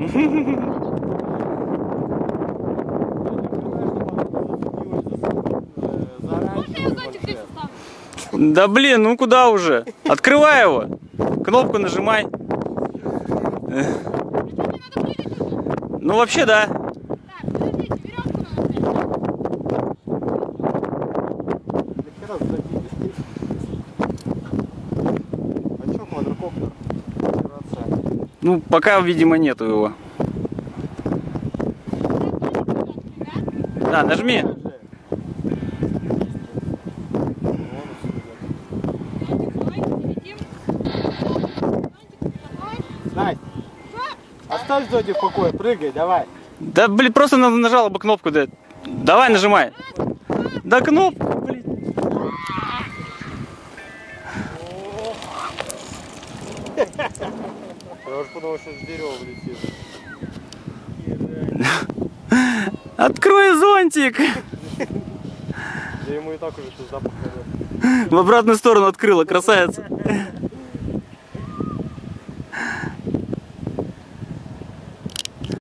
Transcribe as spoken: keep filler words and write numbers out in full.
Да блин, ну куда уже? Открывай его. Кнопку нажимай. Ну вообще да. Ну, пока, видимо, нету его. Да, нажми. Настя, оставь Зоди в покое, прыгай, давай. Да, блин, просто нажала бы кнопку, да. Давай, нажимай. Да кнопку, блин. Я уже подумал, что с дерева влетит. Открой зонтик. Я ему и так уже запах. В обратную сторону открыла, красавица.